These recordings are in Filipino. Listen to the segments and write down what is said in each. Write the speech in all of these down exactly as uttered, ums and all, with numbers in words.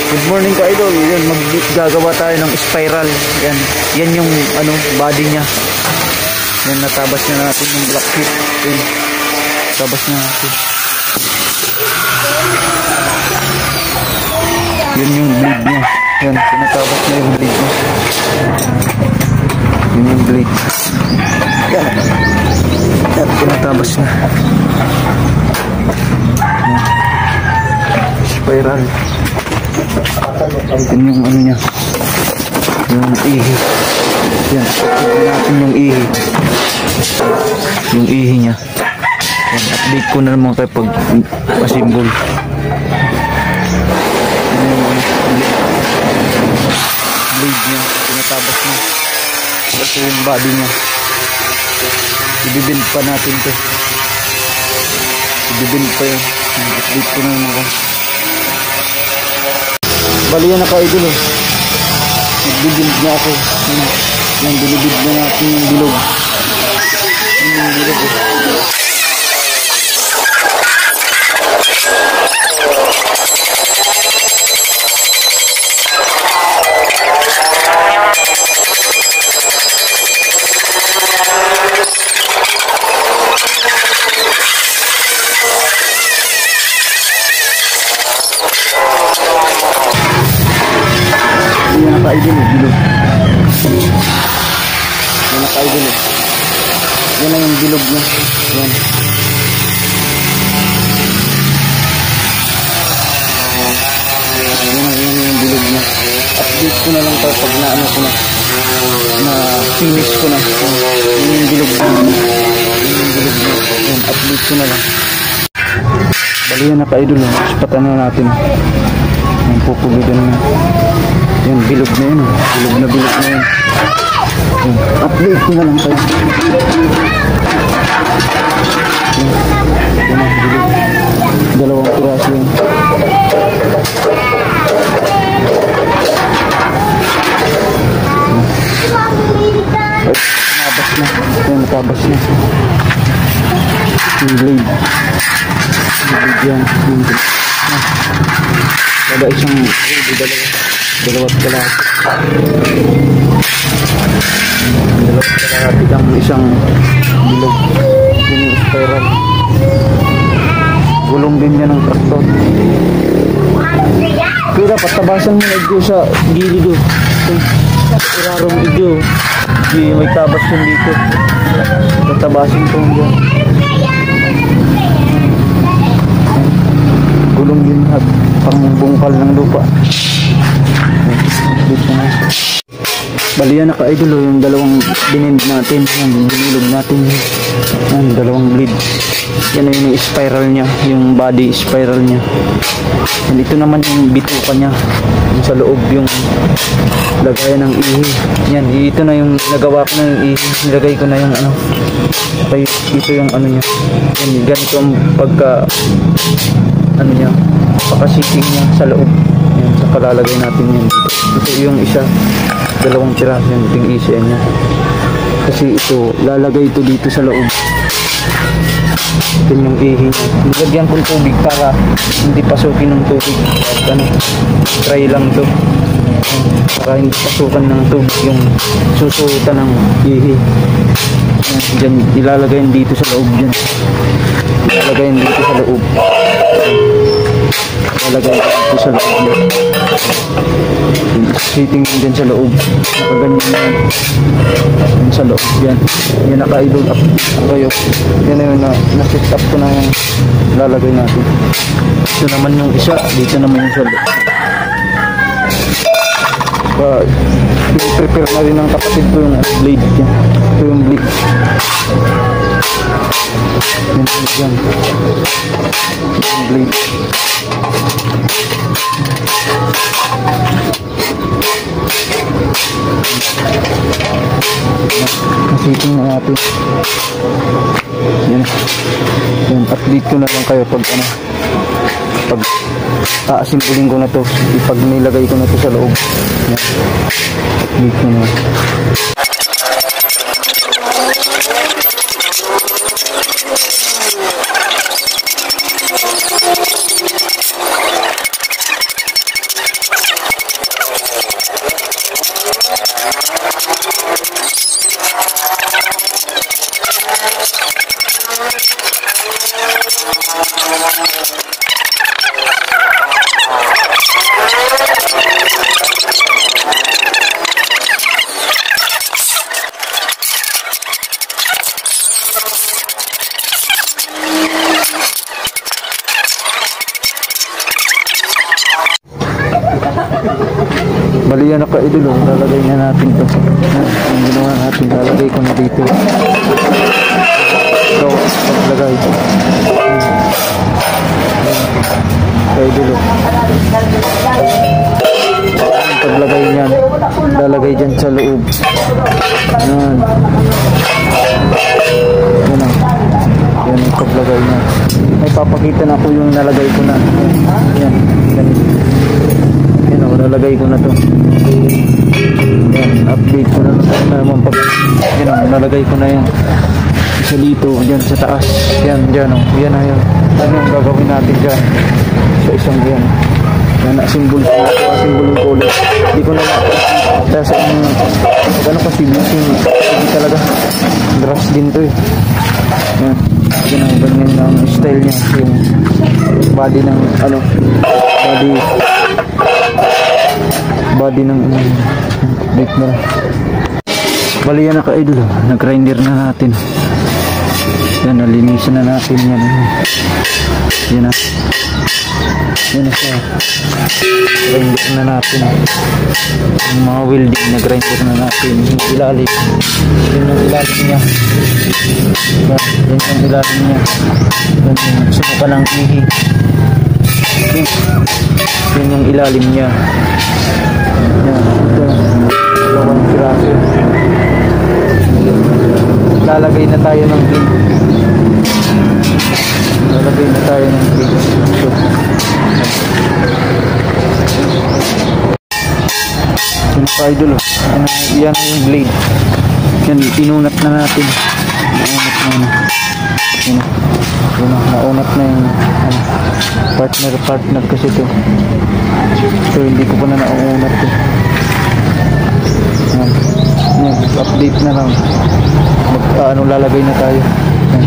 Good morning ka idol. Yan, maggagawa tayo ng spiral. Yan, yan yung ano, body niya. Yan, natabas na natin yung black sheet. Yan, tabas na natin. Yan yung blade niya. Yan, pinatabas na yung blade niya. Yan yung blade. Yan, yan, pinatabas na. Yan. Spiral. Yan yung ano niya, yung ihi. Yan, tignan natin yung ihi. Yung ihi niya. Yan, update ko na naman kayo pag asimbol. Yan yung blade niya, pinatabas niya. Ito yung body niya. Ibibind pa natin to. Ibibind pa yun. Update ko na naman kayo. Bali yan na ka-idol eh. Nagbibild na ako. Yan, bilibid na natin yung bilog. Yan yung bilog eh. Yan naka-idol eh, bilog. Yan naka-idol eh. Yan na yung bilog niya. Yan. Yan na, yan yung bilog niya. Update ko na lang tayo pag na ano ko na. Na finish ko na. Yan yung bilog niya. Yan yung bilog niya. Yan, update ko na lang. Bali yan naka-idol eh. Spatan na natin. Yan, pupugitan na. Yan, bilog na yun. Bilog na bilog na yun. Yan, update ko na lang tayo. Yan, yan na, bilog. Dalawang piraso yan. Ay, nabas na. Yan, natabas na. Yung blade. Yung blade yan. Yung blade. Kada isang dalawa dalawat kalahati dalawat kalahati ang isang bilog. Yun yung spiral. Gulong din niya ng traktor. Kaya dapat tabasan mo na ito sa gilid o irarong ito. May tabas yun dito. Tatabasin ko dyan. Gulong din at pangbungkal ng lupa. Bali yan naka-idol oh, yung dalawang binind natin, yung binilog natin, yan, dalawang blade. Yan na yung spiral nya, yung body spiral nya. And ito naman yung bituka nya, yung sa loob yung lagayan ng ihi. Yan, ito na yung nagawa ko na yung ihi, nilagay ko na yung ano, ay, ito yung ano nya. Yan, ganito ang pagka ano nya, pakasiting nya sa loob. Yan, saka lalagay natin yan dito. Ito yung isa, dalawang tira, yan, ito yung isa nya. Kasi ito, lalagay ito dito sa loob. Ito yung ihi nya. Nilagyan kong tubig para hindi pasukin ng tubig. At ano, try lang to. Para hindi pasukan ng tubig yung susutan ng ihi. Yan, dyan, ilalagay dito sa loob dyan. Ilalagay dito sa loob. Ilalagay dito sa loob dyan. Sitting dyan sa loob. Nakaganyan yan. Yan sa loob. Yan. Yan naka-idol up. Kayo. Yan na yun na na-set up ko na yung lalagay natin. Ito naman yung isa. Dito naman yung sa loob. Uh, prepare na rin ng kapatid ko yung blade yan. Ito yung blade yan, yan. Yung blade nasiting na natin yan. Yan, update ko na lang kayo pag ano, pag aasimpuling ko na to, ipag nilagay ko na to sa loob. Yan, update ko na. Bali yan ka idol, oh. Lalagay na natin to. Yan, yung ginawa natin, lalagay ko na dito. So, paglagay. Ka idol, oh. Paglagay niyan, lalagay dyan sa loob. Yan. Yan ang, yan ang paglagay niya. May papakita na ko yung nalagay ko na. Yan, yan. Yan o, nalagay ko na to. Yan, update ko na naman pag, yan o, nalagay ko na yan. Isa dito, dyan sa taas. Yan, dyan o, yan na yan. Ano yung gagawin natin dyan? Sa isang yan. Yan na, simbol ko na ito, simbol ko ulit. Hindi ko na nakakita sa yung, gano'n kasi busing, hindi talaga. Grass din to eh. Yan, yan ang ganyan ang style niya. Yung body ng, ano, body, body ng, um, update na. Bali yan na ka-idol, nag-grinder na natin. Yan, nalinisan na natin yan. Yan na. Yan na siya. Grinder na natin. Yung mga welding na grinder na natin. Yung ilalim. Yun yung ilalim niya. Yan, yan yung ilalim niya. Yan yung suka ng ihi. Yun yung ilalim niya. Yan. Ito. Dalawang piraso. Lalagay na tayo ng pin. Lalagay na tayo ng pin. So, yan pa idol, ano, yan yung blade. Yan, inunat na natin. Naunat na yun. Yan, yun, naunat na yung ano, partner partner kasi ito. So hindi ko pa na naunat ito. Yan, yan, update na lang. Mag, uh, ano, lalagay na tayo. Yan.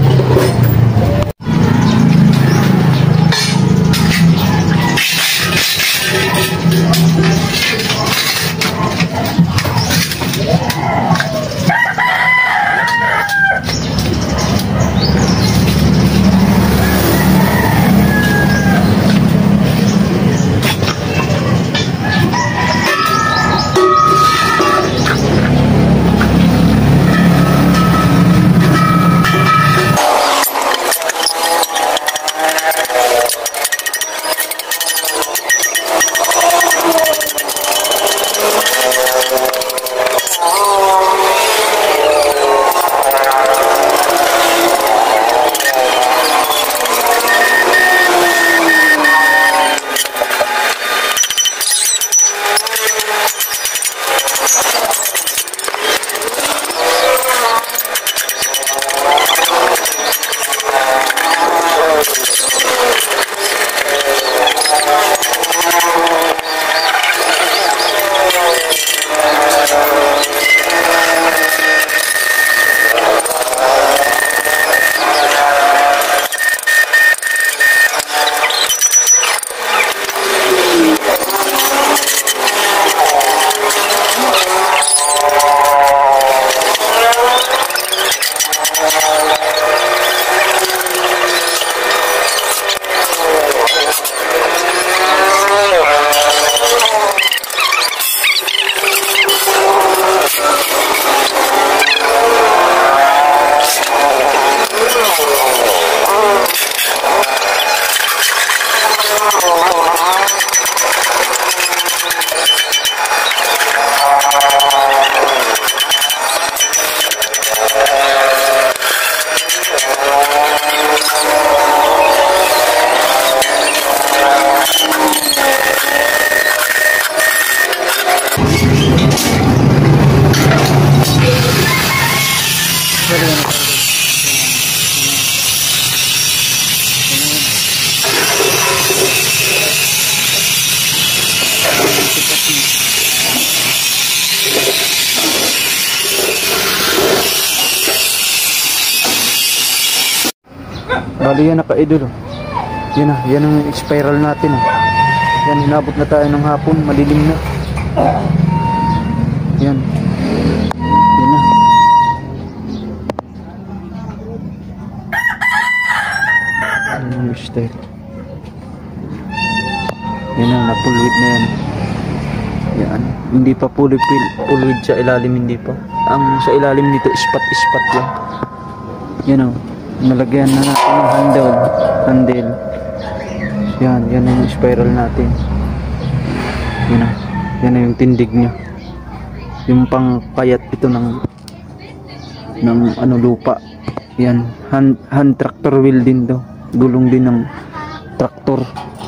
Bali yan na ka-idol. Yan na, yan ang spiral natin. Oh. Yan, hinabot na tayo ng hapon, madilim na. Yan. Yan na. Yan yung style. Yan na, napulwit na yan. Yan. Hindi pa fully fluid sa ilalim, hindi pa. Ang sa ilalim nito, ispat-ispat lang. Yan o. Nalagyan na natin yung handle. Handle. Yan. Yan na yung spiral natin. Yan na. Yan na yung tindig niya. Yung pangkayat ito ng ng ano lupa. Yan. Hand, hand tractor wheel din to. Gulong din ng traktor.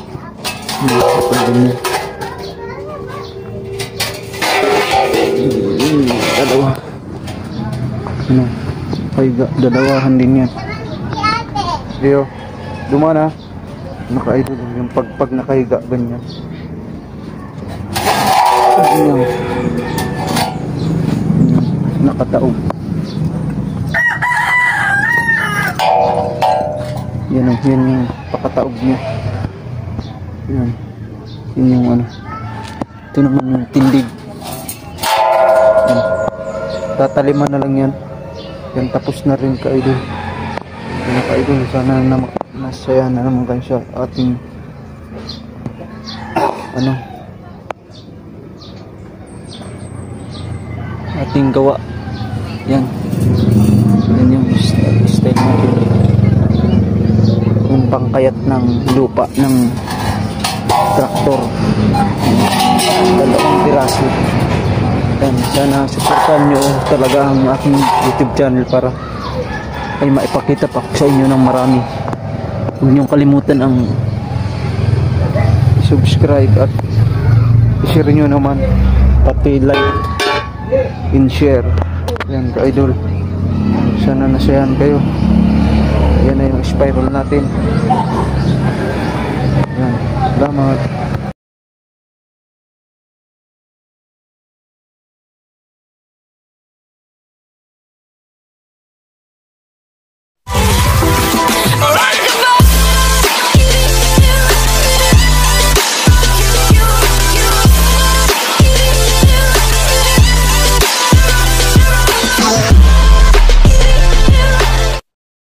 Yan. Dalawa. Ano? Kaya dalawahan din yan. Iyo. Dumana. Nakaidol yung pagpag nakahiga ganyan. Ganyan. Nakataog. Yan o. Yan yung pakataog niya. Yan. Yan yung ano. Ito naman yung tindig. Yan. Tataliman na lang yan. Yan, tapos na rin ka-idol. Yan, ka-idol, sana na masaya na naman kayo sa ating ano ating gawa. Yan. Yan yung style natin. Yung pangkayat ng lupa ng traktor. Dalawang piraso. Yan, sana supportan nyo talaga ang aking YouTube channel para ay maipakita pa sa inyo ng marami. Huwag niyong kalimutan ang subscribe at i-share nyo naman, pati like and share. Yan ka-idol, sana nasayan kayo. Yan na yung spiral natin. Yan, salamat.